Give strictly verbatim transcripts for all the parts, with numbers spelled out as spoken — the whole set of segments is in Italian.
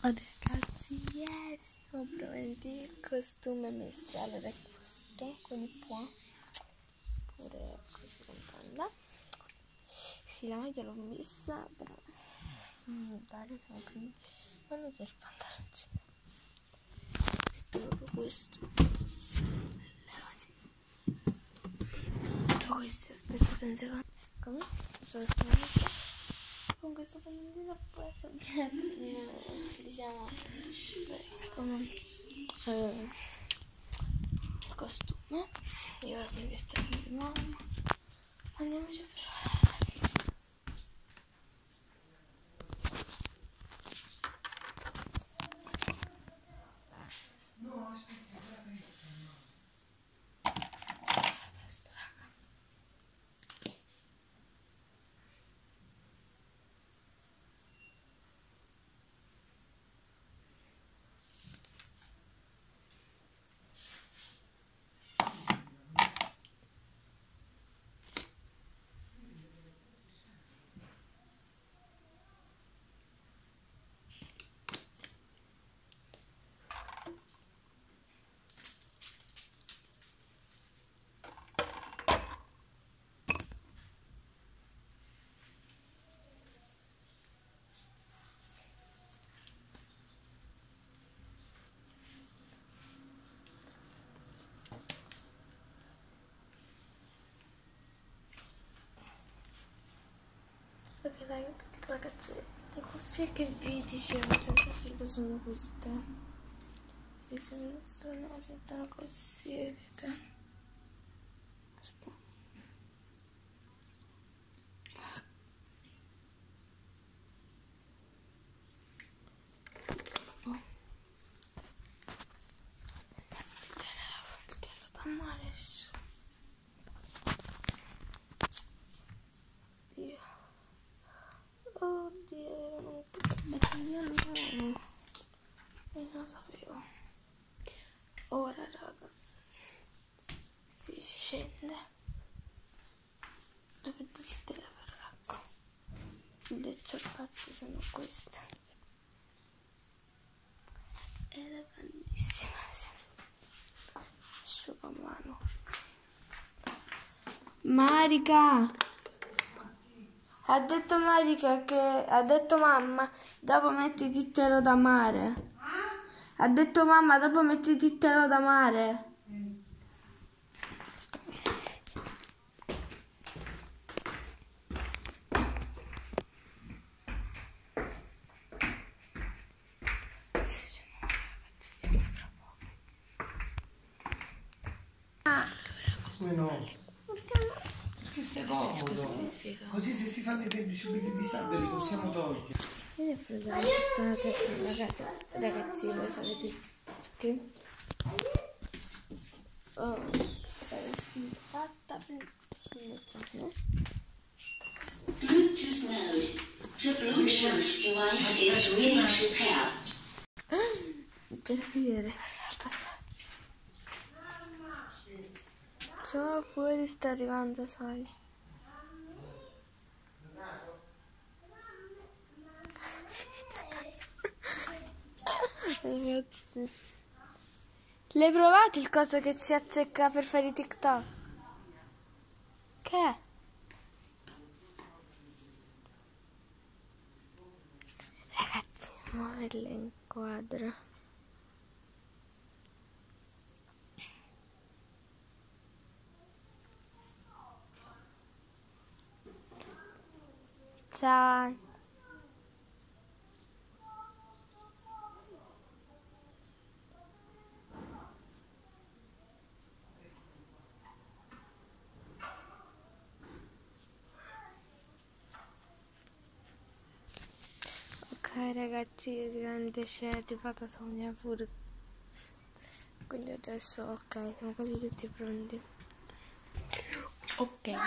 Ragazzi, yes, ho proventi il costume messo. Allora è questo con i può pure così con panda. Sì, la maglia l'ho messa, però mm, dai, siamo primi. Ma non c'è il pantaloncino. Proprio questo. Levati. Tutto questo, aspettate un secondo. Come? Sono stata con questo pannolino preso diciamo come eh, costume. Io ora prendo il termine di mamma, andiamoci a preparare. Presto, raga. Ok dai, ragazzi, le cuffie che vi dicevo senza filo sono queste. Sì, se mi mostrano la sentono così, vedete? Oh. Il telefono, il telefono male. Oddio, non batteria nuovo. E non lo sapevo. Ora, raga, si scende. Dove il telefono, ecco. Le ciabatte sono queste. Ed è bellissima, sì. Asciugamano. Marica! Ha detto Marica che ha detto mamma, dopo mettiti il telo da mare. Ha detto mamma, dopo mettiti il telo da mare. Come no? Perché stai comodo? Così se si fanno i tempi subito di salve li possiamo togliere. Io ho preso una ragazzi, ragazzi, voi sapete che ho vestita fatta per mezz'anno. Bluetooth mode. The Bluetooth device is ready to pair. Per vedere, ciao, fuori sta arrivando, sai. Ragazzi, l'hai provato il coso che si azzecca per fare i TikTok? Che è? Ragazzi, muoverle in quadro. Ciao. Ok ragazzi, grande c'è arrivata Sonia pure. Quindi adesso ok, siamo quasi tutti pronti. Ok,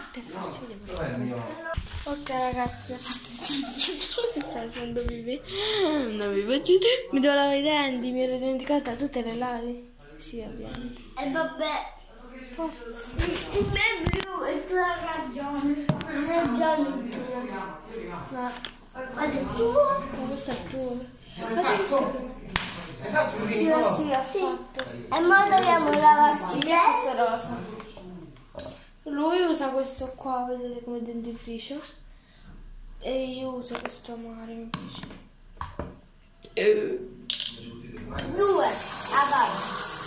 ok ragazzi, a parte sta facendo pipì. Non mi faccio. Mi devo lavare i denti, mi ero dimenticata. Tu te le lavi? Sì, ovviamente. E vabbè, Forza. il me è blu e tu hai ragione. Non hai ragione il tuo. Ma Guarda il tuo. ma questo è il tuo. Hai fatto? Hai fatto il Sì, vincolo? sì, ha fatto. E ora dobbiamo lavarci le Questo rosa. Lui usa questo qua, vedete come dentifricio. E io uso questo amaro invece. due. Avanti.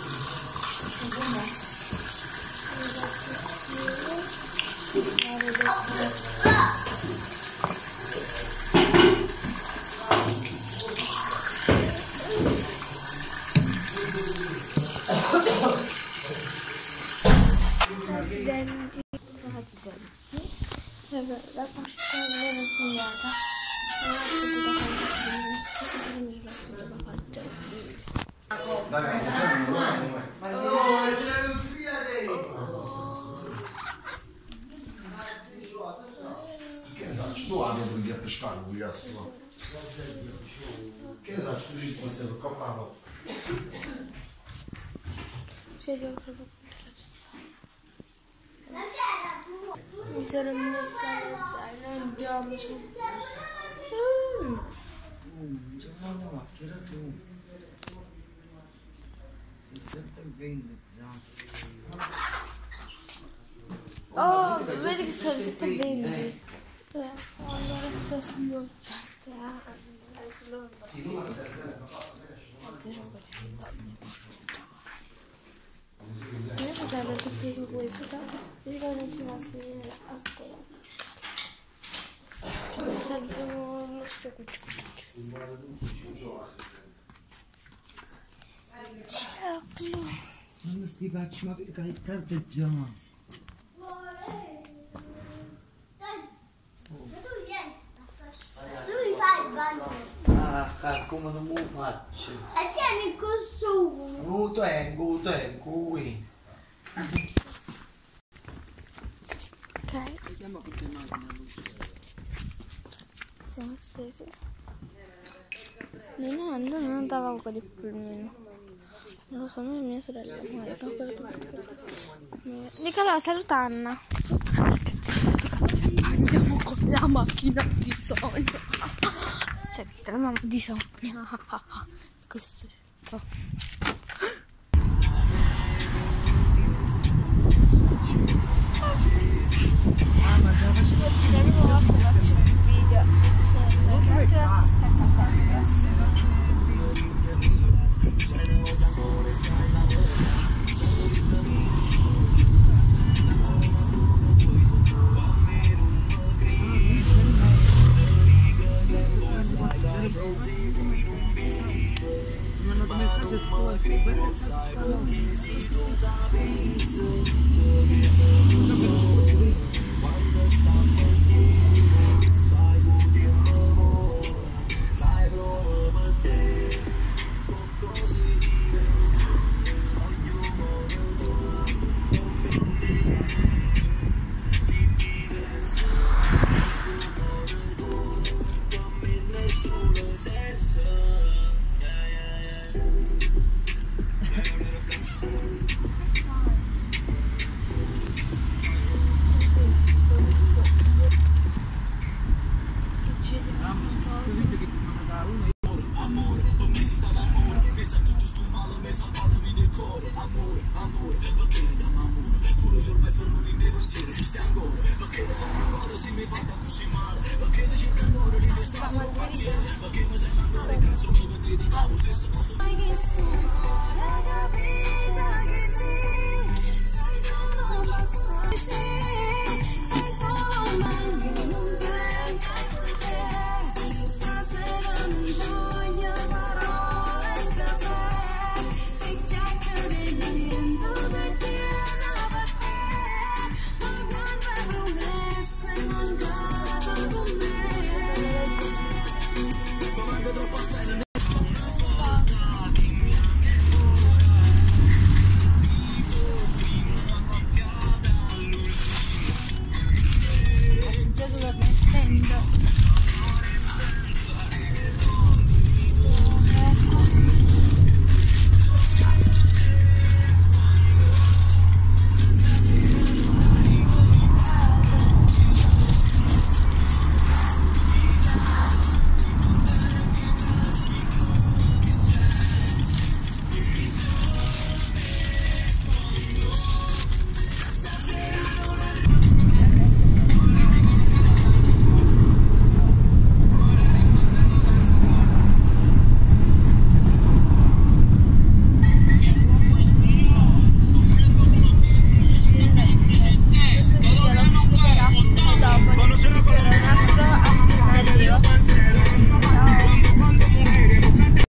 I denti. La pasta viene segnata. Vabbè, facciamo domani. Che ne sai, tu hai un po' di pescare, un po' Che ne sai, tu ci stai sempre coprando. Cioè, devo proprio mi sono messa lo zaino, andiamo. Mm, c'è una macchina su. Si sempre vende, Oh, vedi che sono sette venti. Allora sto sullo mio fratello si è preso questa e quando si va a sedere a scuola non so ciao non sti facci, ma che è tardi già. Lui fa il bagno. Ah, come non mi faccio? E tieni questo. Non tengo, tengo qui. ok siamo scesi mio nonno non dava un po' di pulmino non lo so, mia, mia sorella guarda Nicola saluta Anna. Andiamo con la macchina di sogno. Cioè, la mamma di sogno. Questo qua. Mamma, già facevo tirare una volta faccio un video. Sì, perché la sta a casa. Mi hanno messaggio